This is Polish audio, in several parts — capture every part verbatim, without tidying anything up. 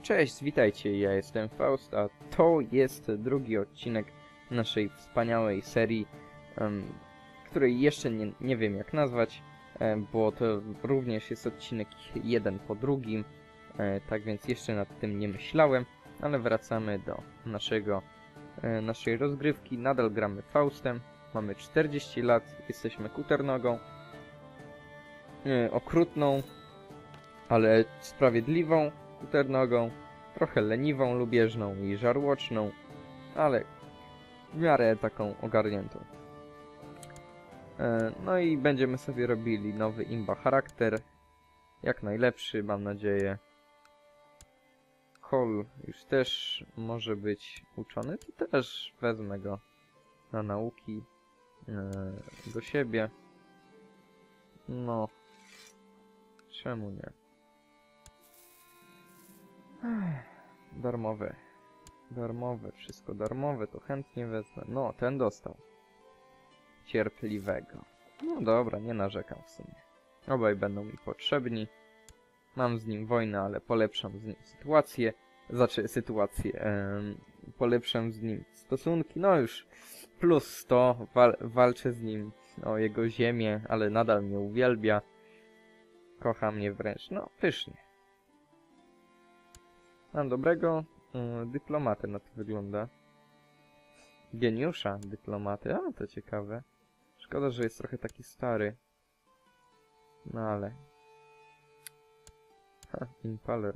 Cześć, witajcie, ja jestem Faust, a to jest drugi odcinek naszej wspaniałej serii, um, której jeszcze nie, nie wiem jak nazwać, um, bo to również jest odcinek jeden po drugim, um, tak więc jeszcze nad tym nie myślałem, ale wracamy do naszego, um, naszej rozgrywki. Nadal gramy Faustem, mamy czterdzieści lat, jesteśmy kuternogą, um, okrutną, ale sprawiedliwą kuternogą, trochę leniwą, lubieżną i żarłoczną, ale w miarę taką ogarniętą. E, no i będziemy sobie robili nowy imba charakter, jak najlepszy, mam nadzieję. Hol już też może być uczony, to też wezmę go na nauki e, do siebie. No, czemu nie? Darmowe. Darmowe, wszystko darmowe, to chętnie wezmę. No, ten dostał. Cierpliwego. No dobra, nie narzekam w sumie. Obaj będą mi potrzebni. Mam z nim wojnę, ale polepszam z nim sytuację. Znaczy sytuację. Em, polepszam z nim stosunki. No już plus sto. Wal walczę z nim o jego ziemię, ale nadal mnie uwielbia. Kocha mnie wręcz. No, pysznie. Mam dobrego y, dyplomatę, na to wygląda. Geniusza dyplomaty, a to ciekawe. Szkoda, że jest trochę taki stary. No ale... Ha, Impaler.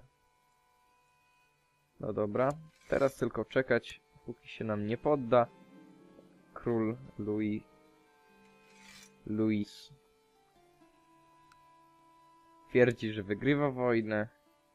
No dobra, teraz tylko czekać, póki się nam nie podda. Król Louis... Louis. Twierdzi, że wygrywa wojnę.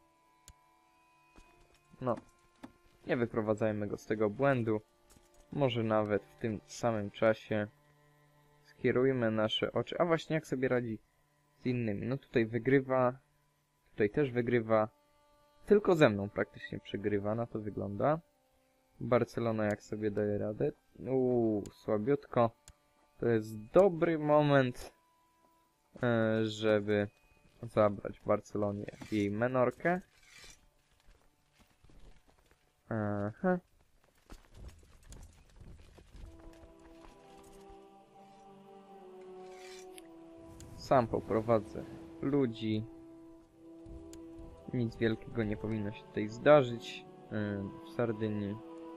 No, nie wyprowadzajmy go z tego błędu. Może nawet w tym samym czasie skierujmy nasze oczy. A właśnie, jak sobie radzi z innymi? No tutaj wygrywa, tutaj też wygrywa. Tylko ze mną praktycznie przegrywa, na to wygląda. Barcelona jak sobie daje radę? Uuu, słabiutko. To jest dobry moment, żeby zabrać Barcelonie jej menorkę. Aha. Sam poprowadzę ludzi. Nic wielkiego nie powinno się tutaj zdarzyć w Sardynii.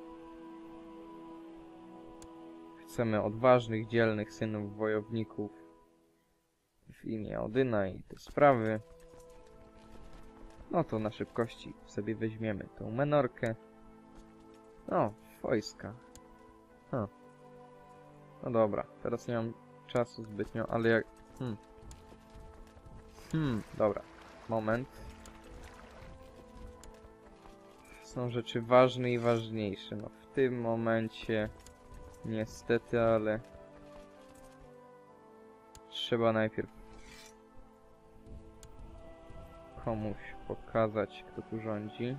Chcemy odważnych, dzielnych synów wojowników w imię Odyna i te sprawy. No to na szybkości sobie weźmiemy tą menorkę. O, wojska. Huh. No dobra, teraz nie mam czasu zbytnio, ale jak... Hmm. Hmm, dobra. Moment. Są rzeczy ważne i ważniejsze. No w tym momencie... Niestety, ale... Trzeba najpierw... komuś pokazać, kto tu rządzi.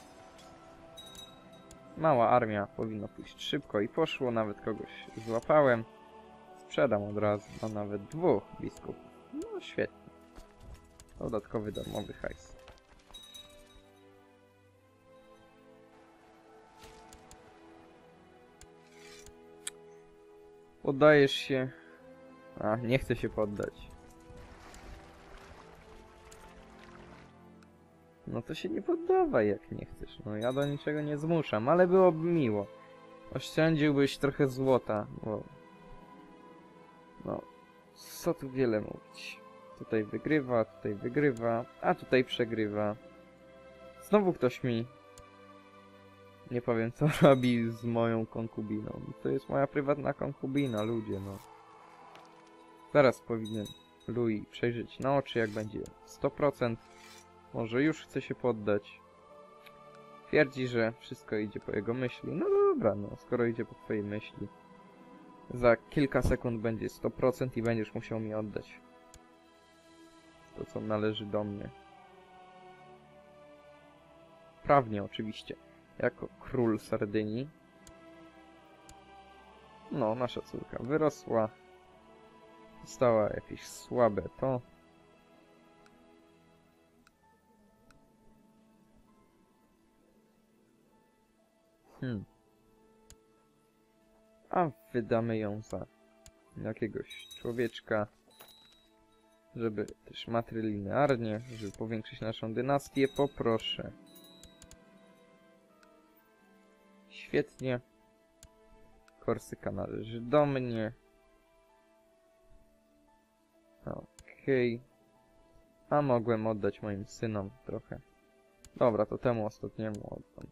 Mała armia, powinno pójść szybko i poszło, nawet kogoś złapałem. Sprzedam od razu, a nawet dwóch biskupów. No świetnie. Dodatkowy darmowy hajs. Poddajesz się? A, nie chcę się poddać. No to się nie poddawaj, jak nie chcesz. No ja do niczego nie zmuszam, ale byłoby miło. Oszczędziłbyś trochę złota, bo... No, co tu wiele mówić. Tutaj wygrywa, tutaj wygrywa, a tutaj przegrywa. Znowu ktoś mi... Nie powiem, co robi z moją konkubiną. To jest moja prywatna konkubina, ludzie, no. Zaraz powinien Louis przejrzeć na oczy, jak będzie sto procent. Może już chce się poddać. Twierdzi, że wszystko idzie po jego myśli. No dobra, no, skoro idzie po twojej myśli. Za kilka sekund będzie sto procent i będziesz musiał mi oddać to, co należy do mnie. Prawnie oczywiście. Jako król Sardynii. No, nasza córka wyrosła. Dostała jakieś słabe to. Hmm. A wydamy ją za jakiegoś człowieczka, żeby też matrylinearnie, żeby powiększyć naszą dynastię. Poproszę. Świetnie. Korsyka należy do mnie. Okej. Okay. A mogłem oddać moim synom trochę. Dobra, to temu ostatniemu oddam.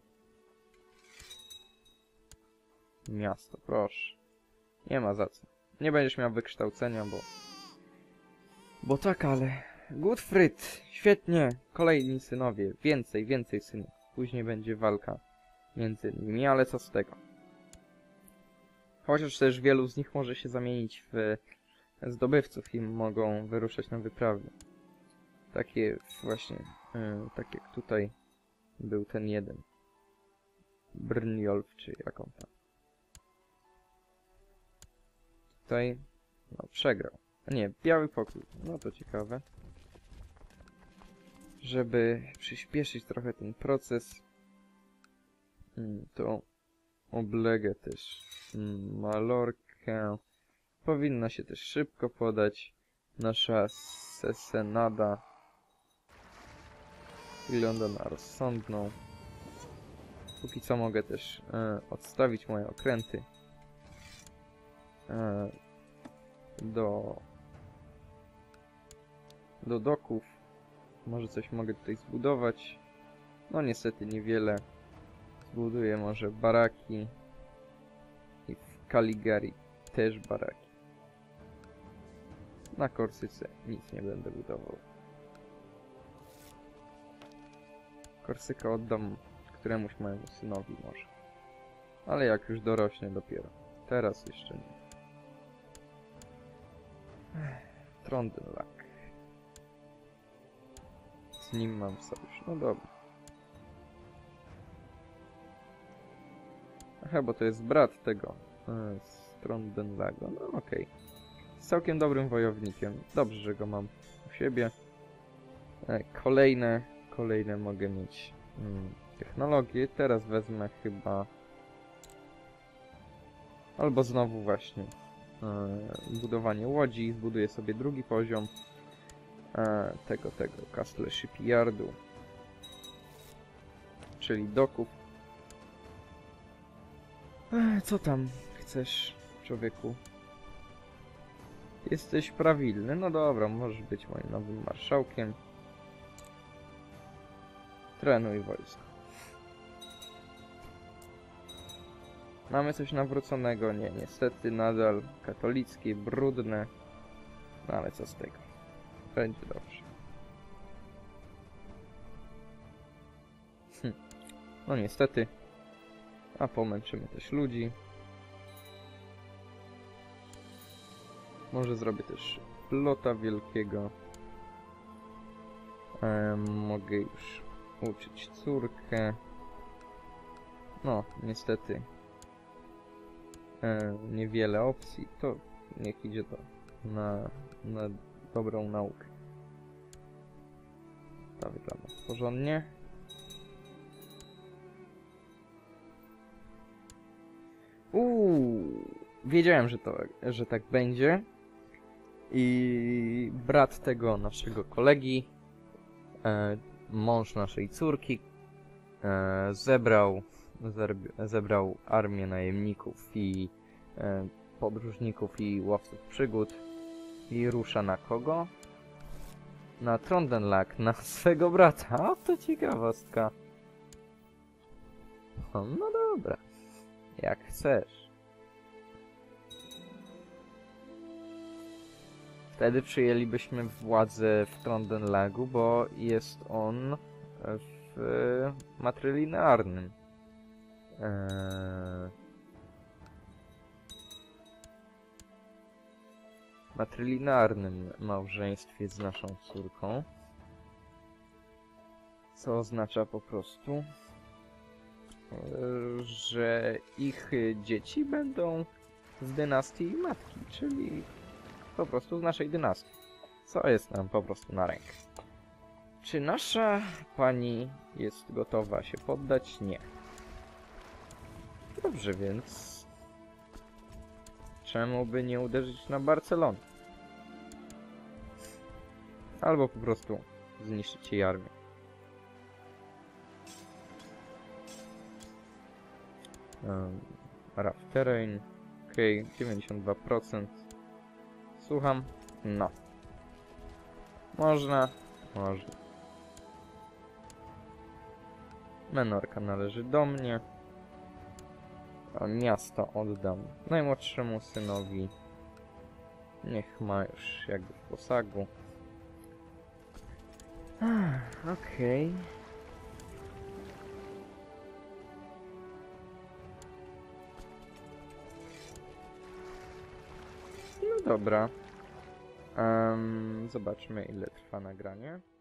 Miasto, proszę. Nie ma za co. Nie będziesz miał wykształcenia, bo... Bo tak, ale... Gutfryd! Świetnie! Kolejni synowie. Więcej, więcej synów. Później będzie walka między nimi, ale co z tego? Chociaż też wielu z nich może się zamienić w zdobywców i mogą wyruszać na wyprawy. Takie właśnie... Yy, tak jak tutaj był ten jeden. Brynjolf, czy jak on tam. Tutaj... No, przegrał. A nie, biały pokój. No to ciekawe. Żeby przyspieszyć trochę ten proces, to oblegę też Malorkę. Powinna się też szybko podać. Nasza sesenada wygląda na rozsądną. Póki co mogę też e, odstawić moje okręty e, do do doków. Może coś mogę tutaj zbudować. No niestety niewiele. Zbuduję może baraki. I w Caligari też baraki. Na Korsyce nic nie będę budował. Korsykę oddam któremuś mojemu synowi może. Ale jak już dorośnie dopiero. Teraz jeszcze nie. Trondenlak. Z nim mam sojusz. No dobra. Aha, bo to jest brat tego. E, z Trondenlago. No okej. Okay. Jest całkiem dobrym wojownikiem. Dobrze, że go mam u siebie. E, kolejne, kolejne mogę mieć mm, technologie. Teraz wezmę chyba... Albo znowu właśnie e, budowanie łodzi. Zbuduję sobie drugi poziom. E, tego, tego, Castle Shipyardu. Czyli doków. E, co tam chcesz, człowieku? Jesteś prawilny. No dobra, możesz być moim nowym marszałkiem. Trenuj wojsko. Mamy coś nawróconego? Nie, niestety nadal katolickie, brudne. No ale co z tego? Będzie dobrze. Hm. No niestety. A pomęczymy też ludzi. Może zrobię też plota wielkiego. E, mogę już uczyć córkę. No, niestety. E, niewiele opcji. To niech idzie to na, na dobrą naukę. To wygląda porządnie. Uuu, wiedziałem, że to, że tak będzie. I brat tego naszego kolegi, e, mąż naszej córki, e, zebrał, zebrał armię najemników i e, podróżników i łowców przygód i rusza na kogo? Na Trondenlak, na swego brata. O, to ciekawostka. O, no dobra. Jak chcesz. Wtedy przyjęlibyśmy władzę w Trondenlagu, bo jest on w matrylinearnym eee, matrylinearnym małżeństwie z naszą córką. Co oznacza po prostu, że ich dzieci będą z dynastii matki, czyli po prostu z naszej dynastii. Co jest nam po prostu na rękę. Czy nasza pani jest gotowa się poddać? Nie. dobrze, więc czemu by nie uderzyć na Barcelonę? Albo po prostu zniszczyć jej armię. Um, rough terrain. Okej, okay, dziewięćdziesiąt dwa procent. Słucham? No. Można? Można. Menorka należy do mnie. A miasto oddam najmłodszemu synowi. Niech ma już jakby w posagu. Okej. Okay. No dobra. Um, zobaczmy, ile trwa nagranie.